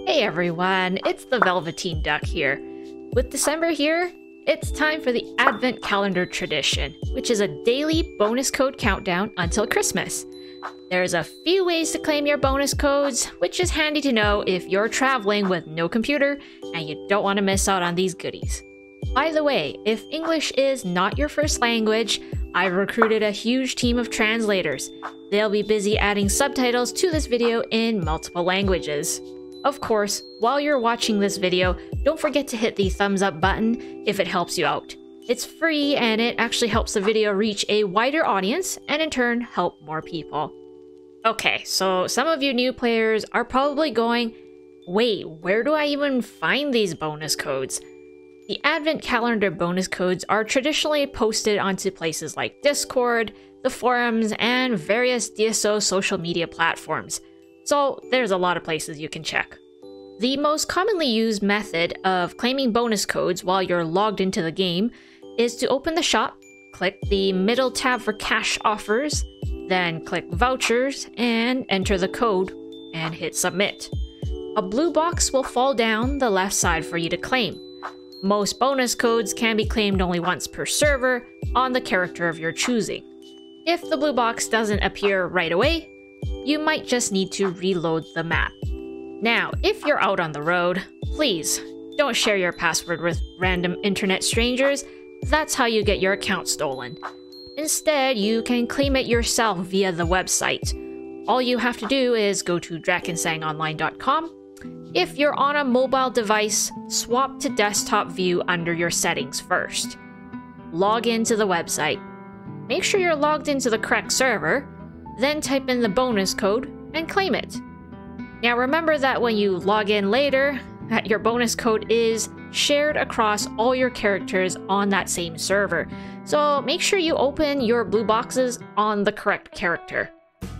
Hey everyone, it's the VelveteenDuck here. With December here, it's time for the Advent Calendar tradition, which is a daily bonus code countdown until Christmas. There's a few ways to claim your bonus codes, which is handy to know if you're traveling with no computer and you don't want to miss out on these goodies. By the way, if English is not your first language, I've recruited a huge team of translators. They'll be busy adding subtitles to this video in multiple languages. Of course, while you're watching this video, don't forget to hit the thumbs up button if it helps you out. It's free and it actually helps the video reach a wider audience and in turn help more people. Okay, so some of you new players are probably going, wait, where do I even find these bonus codes? The Advent Calendar bonus codes are traditionally posted onto places like Discord, the forums, and various DSO social media platforms. So there's a lot of places you can check. The most commonly used method of claiming bonus codes while you're logged into the game is to open the shop, click the middle tab for cash offers, then click vouchers and enter the code and hit submit. A blue box will fall down the left side for you to claim. Most bonus codes can be claimed only once per server on the character of your choosing. If the blue box doesn't appear right away, you might just need to reload the map. Now, if you're out on the road, please don't share your password with random internet strangers. That's how you get your account stolen. Instead, you can claim it yourself via the website. All you have to do is go to DrakensangOnline.com. If you're on a mobile device, swap to desktop view under your settings first. Log into the website. Make sure you're logged into the correct server, then type in the bonus code and claim it. Now remember that when you log in later, that your bonus code is shared across all your characters on that same server. So make sure you open your blue boxes on the correct character.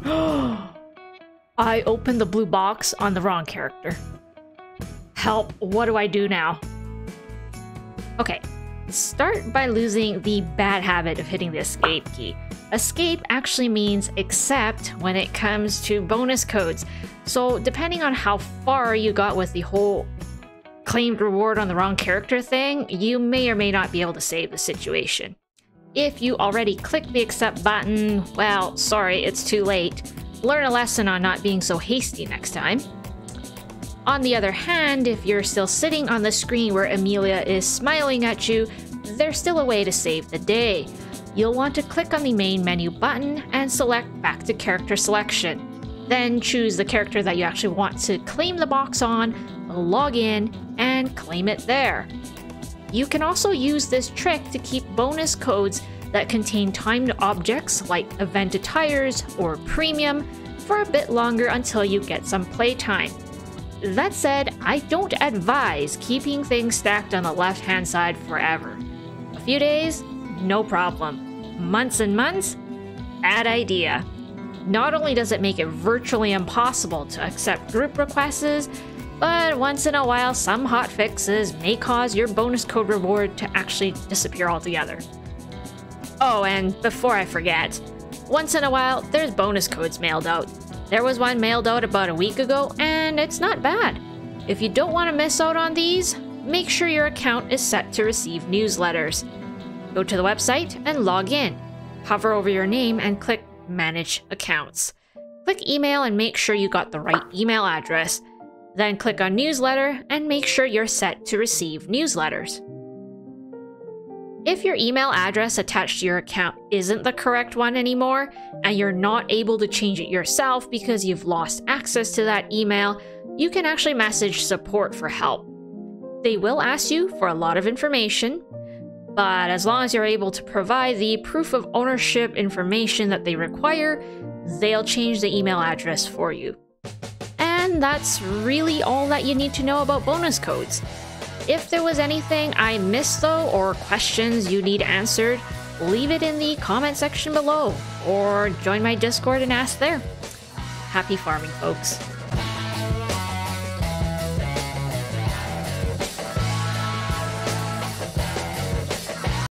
I opened the blue box on the wrong character. Help, what do I do now? Okay, start by losing the bad habit of hitting the escape key. Escape actually means accept when it comes to bonus codes. So depending on how far you got with the whole claimed reward on the wrong character thing, you may or may not be able to save the situation. If you already clicked the accept button, well, sorry, it's too late. Learn a lesson on not being so hasty next time. On the other hand, if you're still sitting on the screen where Amelia is smiling at you, there's still a way to save the day. You'll want to click on the main menu button and select back to character selection. Then choose the character that you actually want to claim the box on, log in, and claim it there. You can also use this trick to keep bonus codes that contain timed objects like event attires or premium for a bit longer until you get some playtime. That said, I don't advise keeping things stacked on the left-hand side forever. A few days? No problem. Months and months? Bad idea. Not only does it make it virtually impossible to accept group requests, but once in a while some hot fixes may cause your bonus code reward to actually disappear altogether. Oh, and before I forget, once in a while there's bonus codes mailed out. There was one mailed out about a week ago, and it's not bad. If you don't want to miss out on these, make sure your account is set to receive newsletters. Go to the website and log in. Hover over your name and click Manage Accounts. Click Email and make sure you got the right email address. Then click on Newsletter and make sure you're set to receive newsletters. If your email address attached to your account isn't the correct one anymore, and you're not able to change it yourself because you've lost access to that email, you can actually message support for help. They will ask you for a lot of information, but as long as you're able to provide the proof of ownership information that they require, they'll change the email address for you. And that's really all that you need to know about bonus codes. If there was anything I missed though, or questions you need answered, leave it in the comment section below, or join my Discord and ask there. Happy farming, folks.